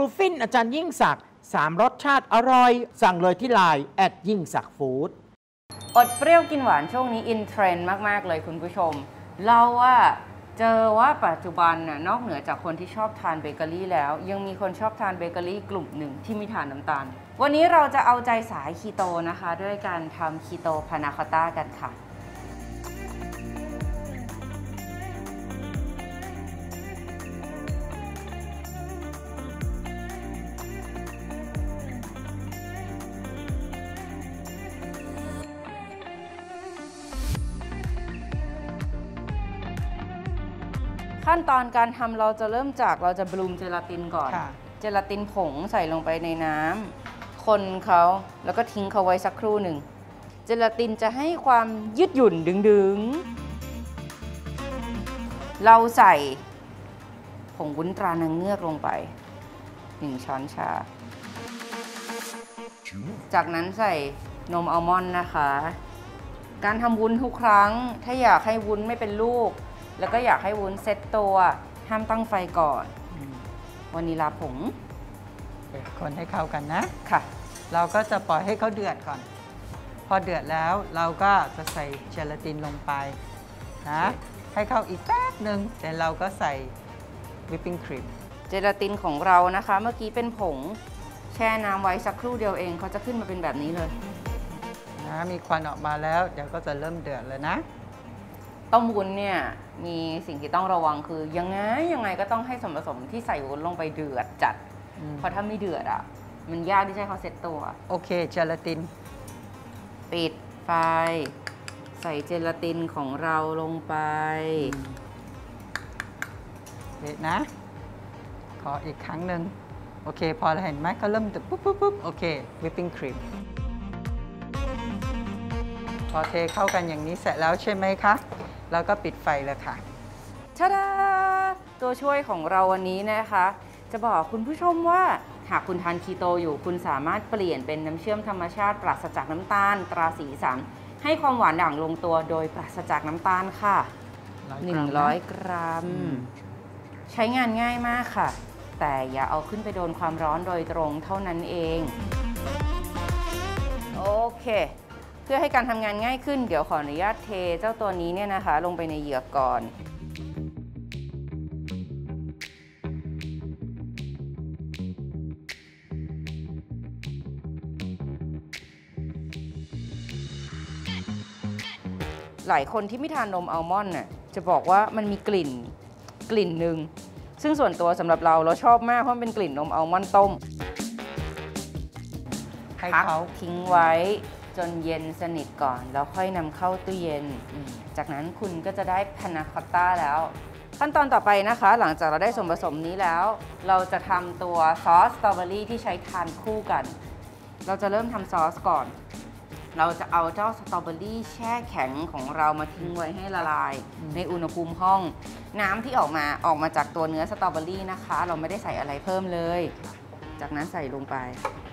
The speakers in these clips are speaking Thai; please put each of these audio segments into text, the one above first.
ฟินอาจารย์ยิ่งศักดิ์3 รสชาติอร่อยสั่งเลยที่ไลน์ยิ่งศักดิ์ฟู้ดอดเปรี้ยวกินหวานช่วงนี้อินเทรนด์มากๆเลยคุณผู้ชมเราว่าเจอว่าปัจจุบันน่ะนอกเหนือจากคนที่ชอบทานเบเกอรี่แล้วยังมีคนชอบทานเบเกอรี่กลุ่มหนึ่งที่ไม่ทานน้ำตาลวันนี้เราจะเอาใจสายคีโตนะคะด้วยการทำคีโตพานาคอตต้ากันค่ะขั้นตอนการทำเราจะเริ่มจากเราจะบลูมเจลาตินก่อนเจลาตินผงใส่ลงไปในน้ำคนเขาแล้วก็ทิ้งเขาไว้สักครู่หนึ่งเจลาตินจะให้ความยืดหยุ่นดึงๆเราใส่ผงวุ้นตรานางเงือกลงไป1 ช้อนชาจากนั้นใส่นมอัลมอนด์นะคะการทำวุ้นทุกครั้งถ้าอยากให้วุ้นไม่เป็นลูกแล้วก็อยากให้วุ้นเซ็ตตัวห้ามตั้งไฟก่อนวานิลาผงคนให้เข้ากันนะค่ะเราก็จะปล่อยให้เขาเดือดก่อนพอเดือดแล้วเราก็จะใส่เจลาตินลงไปนะให้เข้าอีกแป๊บหนึ่งแต่เราก็ใส่วิปปิ้งครีมเจลาตินของเรานะคะเมื่อกี้เป็นผงแช่น้ำไว้สักครู่เดียวเองเขาจะขึ้นมาเป็นแบบนี้เลยนะมีควันออกมาแล้วเดี๋ยวก็จะเริ่มเดือดเลยนะต้มวุ้นเนี่ยมีสิ่งที่ต้องระวังคือยังไงก็ต้องให้ส่วนผสมที่ใส่วุ้นลงไปเดือดจัดเพราะถ้าไม่เดือดอ่ะมันยากที่จะให้เขาเซ็ตตัวโอเคเจลาตินปิดไฟใส่เจลาตินของเราลงไปเด็ดนะขออีกครั้งหนึ่งโอเคพอเราเห็นไหมเขาเริ่มตึ๊บปุ๊บโอเควิปปิ้งครีมพอเทเข้ากันอย่างนี้เสร็จแล้วใช่ไหมคะแล้วก็ปิดไฟเลยค่ะชาดาตัวช่วยของเราวันนี้นะคะจะบอกคุณผู้ชมว่าหากคุณทานคีโตอยู่คุณสามารถเปลี่ยนเป็นน้ำเชื่อมธรรมชาติปราศจากน้ำตาลตราสีสันให้ความหวานด่างลงตัวโดยปราศจากน้ำตาลค่ะ100 กรัมใช้งานง่ายมากค่ะแต่อย่าเอาขึ้นไปโดนความร้อนโดยตรงเท่านั้นเองโอเคเพื่อให้การทำงานง่ายขึ้นเดี๋ยวขออนุญาตเทเจ้าตัวนี้เนี่ยนะคะลงไปในเหยือกก่อนหลายคนที่ไม่ทานนมอัลมอนด์น่ะจะบอกว่ามันมีกลิ่นหนึ่งซึ่งส่วนตัวสำหรับเราชอบมากเพราะมันเป็นกลิ่นนมอัลมอนด์ต้มพักทิ้งไว้จนเย็นสนิทก่อนแล้วค่อยนำเข้าตู้เย็นจากนั้นคุณก็จะได้พานาคอตต้าแล้วขั้นตอนต่อไปนะคะหลังจากเราได้ส่วนผสมนี้แล้วเราจะทำตัวซอสสตรอเบอรี่ที่ใช้ทานคู่กันเราจะเริ่มทำซอสก่อนเราจะเอาเจ้าสตรอเบอรี่แช่แข็งของเรามาทิ้งไว้ให้ละลายในอุณหภูมิห้องน้ำที่ออกมาจากตัวเนื้อสตรอเบอรี่นะคะเราไม่ได้ใส่อะไรเพิ่มเลยจากนั้นใส่ลงไป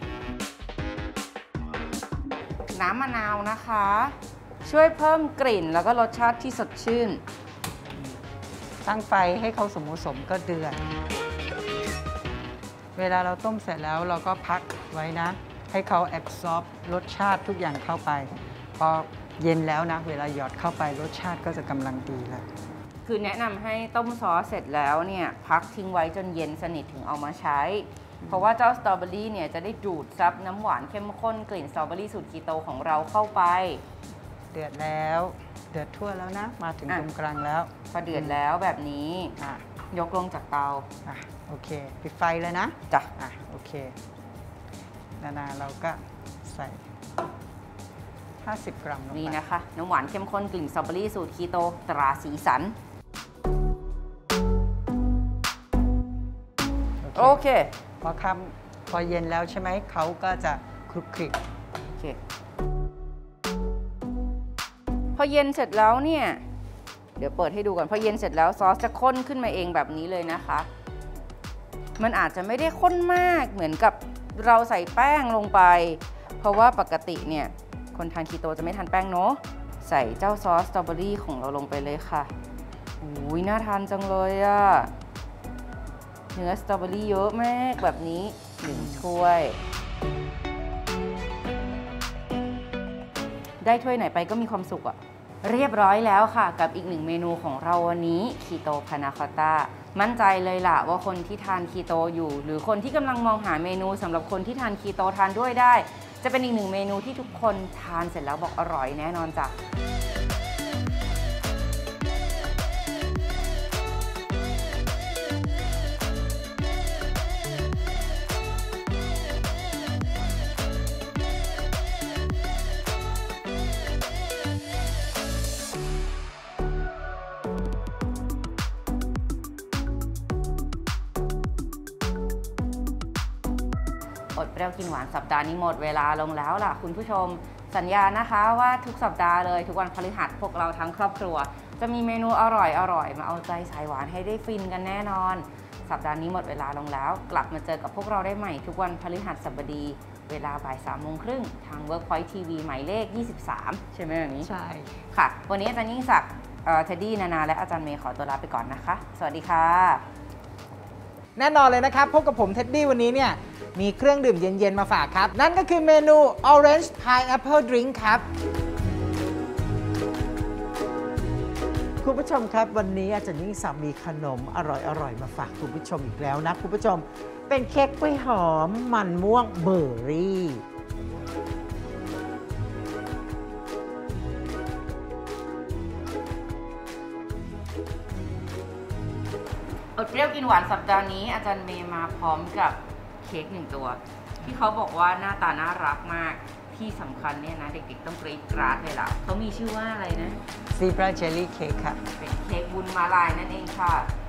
น้ำมะนาวนะคะช่วยเพิ่มกลิ่นแล้วก็รสชาติที่สดชื่นตั้งไฟให้เขาสมก็เดือดเวลาเราต้มเสร็จแล้วเราก็พักไว้นะให้เขาแอบซอร์บรสชาติทุกอย่างเข้าไปพอเย็นแล้วนะเวลาหยอดเข้าไปรสชาติก็จะกำลังดีแล้วคือแนะนำให้ต้มซอสเสร็จแล้วเนี่ยพักทิ้งไว้จนเย็นสนิทถึงเอามาใช้เพราะว่าเจ้าสตรอเบอรี่เนี่ยจะได้ดูดซับน้ำหวานเข้มข้นกลิ่นสตรอเบอรี่สูตรคีโตของเราเข้าไปเดือดแล้วเดือดทั่วแล้วนะมาถึงตรงกลางแล้วพอเดือดแล้วแบบนี้ยกลงจากเตาโอเคปิดไฟเลยนะจ้ะโอเคนาเราก็ใส่50 กรัมลงไปนี่นะคะน้ำหวานเข้มข้นกลิ่นสตรอเบอรี่สูตรคีโตตราสีสันโอเคพอเย็นแล้วใช่ไหมเขาก็จะคลุกคลิกโอเคพอเย็นเสร็จแล้วเนี่ยเดี๋ยวเปิดให้ดูก่อนพอเย็นเสร็จแล้วซอสจะข้นขึ้นมาเองแบบนี้เลยนะคะมันอาจจะไม่ได้ข้นมากเหมือนกับเราใส่แป้งลงไปเพราะว่าปกติเนี่ยคนทานคีโตจะไม่ทานแป้งเนาะใส่เจ้าซอสสตรอเบอรี่ของเราลงไปเลยค่ะอุ้ยน่าทานจังเลยอะนื้อสตรอเบอรี่เยอะมากแบบนี้1ถ้วย ได้ถ้วยไหนไปก็มีความสุขอะเรียบร้อยแล้วค่ะกับอีก1เมนูของเราวันนี้คีโตพานาคอตต้ามั่นใจเลยล่ะว่าคนที่ทานคีโตอยู่หรือคนที่กำลังมองหาเมนูสำหรับคนที่ทานคีโตทานด้วยได้จะเป็นอีก1เมนูที่ทุกคนทานเสร็จแล้วบอกอร่อยแน่นอนจ้ะอดเปรี้ยวกินหวานสัปดาห์นี้หมดเวลาลงแล้วล่ะคุณผู้ชมสัญญานะคะว่าทุกสัปดาห์เลยทุกวันพฤหัสพวกเราทั้งครอบครัวจะมีเมนูอร่อยมาเอาใจสายหวานให้ได้ฟินกันแน่นอนสัปดาห์นี้หมดเวลาลงแล้วกลับมาเจอกับพวกเราได้ใหม่ทุกวันพฤหัสบดีเวลาบ่าย 3:30 นทาง Workpoint TV หมายเลข 23 ใช่ไหมแบบนี้ใช่ค่ะวันนี้อาจารย์ยิ่งศักดิ์เท็ดดี้นานาและอาจารย์เมย์ขอตัวลาไปก่อนนะคะสวัสดีค่ะแน่นอนเลยนะครับพบกับผมเท็ดดี้วันนี้เนี่ยมีเครื่องดื่มเย็นๆมาฝากครับนั่นก็คือเมนู Orange Pineapple Drink ครับคุณผู้ชมครับวันนี้อาจารย์ยิ่งศักดิ์มีขนมอร่อยๆมาฝากคุณผู้ชมอีกแล้วนะคุณผู้ชมเป็นเค้กกล้วยหอมมันม่วงเบอร์รี่อดเปรี้ยวกินหวานสัปดาห์นี้อาจารย์เมย์มาพร้อมกับเค้ก1ตัวที่เขาบอกว่าหน้าตาน่ารักมากที่สำคัญเนี่ยนะเด็กๆต้องกรี๊ดกราดเลยล่ะเขามีชื่อว่าอะไรนะ Zebra Jelly Cake ค่ะเป็นเค้กวุ้นม้าลายนั่นเองค่ะ